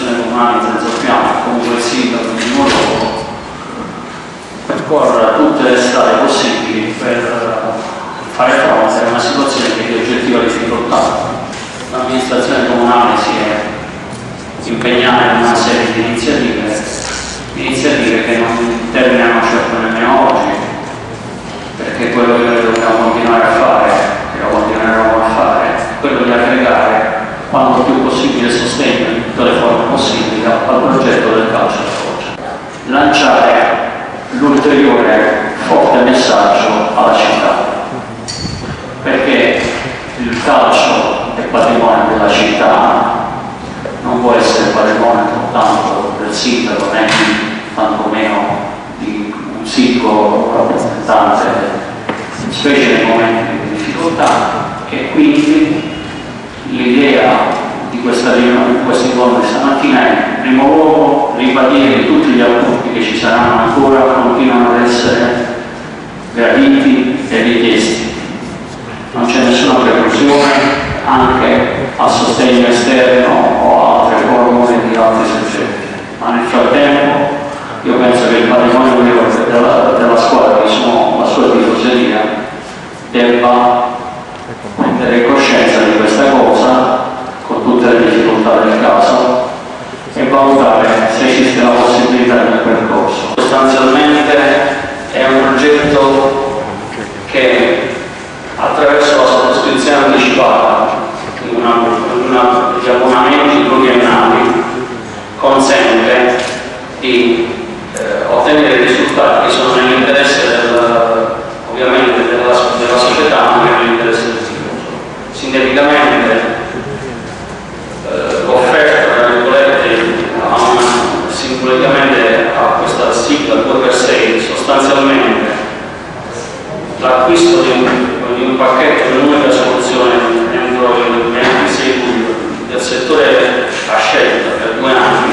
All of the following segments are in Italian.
istituzione comunale in senso piano, comunque il sindaco di nuovo percorra tutte le strade possibili per fare fronte a una situazione che è di oggettiva difficoltà. L'amministrazione comunale si è impegnata in una serie di iniziative che non terminano certo nemmeno oggi, perché quello che noi dobbiamo continuare a fare, che lo continueremo a fare, è quello di aggregare quanto più possibile sostegno in tutte le forme possibili al progetto del calcio da Foggia. Lanciare l'ulteriore forte messaggio alla città, perché il calcio è patrimonio della città, non può essere patrimonio soltanto del sindaco, né tantomeno di un singolo rappresentante, specie nei momenti di difficoltà, e quindi l'idea di questa riunione, di questi incontri stamattina è, in primo luogo, ribadire che tutti gli appunti che ci saranno ancora continuano ad essere graditi e richiesti. Non c'è nessuna preclusione anche a sostegno esterno o altre formule di altri soggetti, ma nel frattempo io penso che il patrimonio della squadra, che sono la sua tifoseria, debba prendere coscienza di questa cosa con tutte le difficoltà del caso e valutare se esiste la possibilità di un percorso. Sostanzialmente è un progetto che attraverso la sottoscrizione anticipata di abbonamenti pluriennali consente di ottenere risultati che sono nell'interesse ovviamente della società, ma anche nell'interesse del tifoso. Sinteticamente l'offerta, tra virgolette, simbolicamente a questa sigla 2x6, sostanzialmente l'acquisto di un pacchetto di un'unica soluzione entro il 26 luglio del settore a scelta per 2 anni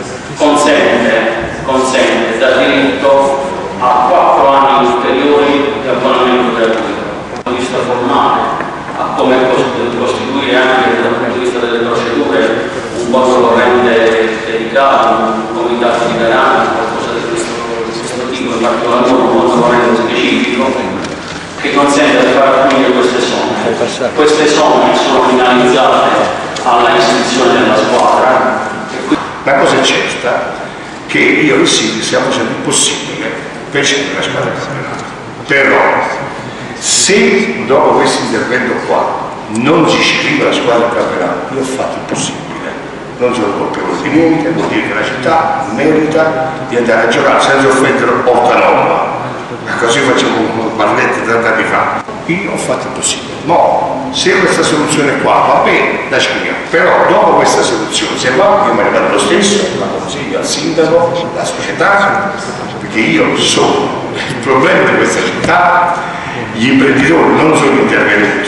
consente da diritto a 4 anni ulteriori di abbonamento gratuito. Dal punto di vista formale, a come costituire anche dal punto di vista delle procedure un conto corrente dedicato, un comitato di garanti, qualcosa di questo tipo, in particolar modo un conto corrente specifico che consente di far affluire queste somme. Queste somme sono finalizzate alla iscrizione della squadra. La cosa è certa che io e il Silvio stiamo facendo il possibile per iscrivere la squadra del campionato. Però se dopo questo intervento qua non si iscrive la squadra del campionato, io ho fatto il possibile, non sono colpevole di niente, vuol dire che la città merita di andare a giocare senza offendere Portanova. Così facevo un balletto 30 anni fa. Io ho fatto il possibile. Ma se questa soluzione qua va bene, la scriviamo. Però dopo questa soluzione, se va, io me ne vado lo stesso, la consiglio al sindaco, alla società, perché io sono il problema di questa città. Gli imprenditori non sono intervenuti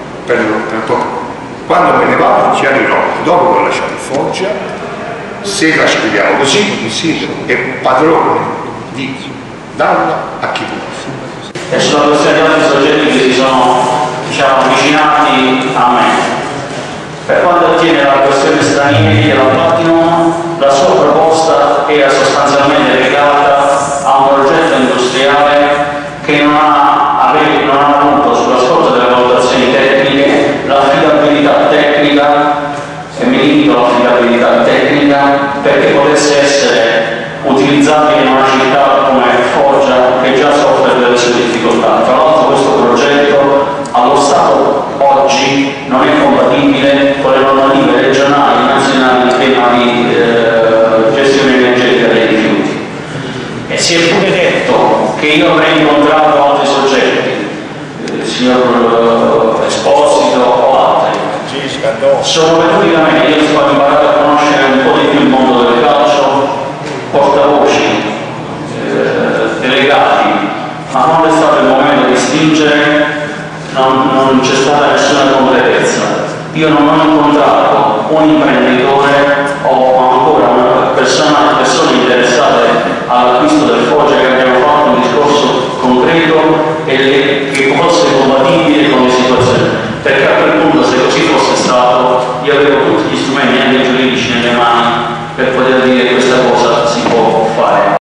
quando me ne vado ci arriverò. Dopo che ho lasciato Foggia, se la scriviamo così, il sindaco è padrone di darla a chi vuole. E sulla questione di altri soggetti che si sono avvicinati a me. Per quanto attiene la questione stranieri della Platinum, la sua proposta era sostanzialmente legata a un progetto industriale che non ha avuto sulla scorta delle valutazioni tecniche l'affidabilità tecnica, e mi limito all'affidabilità tecnica, perché potesse essere utilizzabile in una città come Foggia che già soffre delle sue difficoltà. Tra l'altro questo progetto allo Stato oggi non è compatibile con le normative regionali e nazionali in tema di gestione energetica dei rifiuti. E si è pure detto che io avrei incontrato altri soggetti, il signor Esposito o altri. Sono venuti da me, io ho imparato a conoscere un po' di più il mondo del calcio, portavoci, delegati, ma quando è stato il momento di stringere non c'è stata nessuna concretezza. Io non ho incontrato un imprenditore o ancora persone interessate all'acquisto del Foggia che abbiamo fatto un discorso concreto e che fosse compatibile con le situazioni, perché a quel punto, se così fosse stato, io avevo tutti gli strumenti anche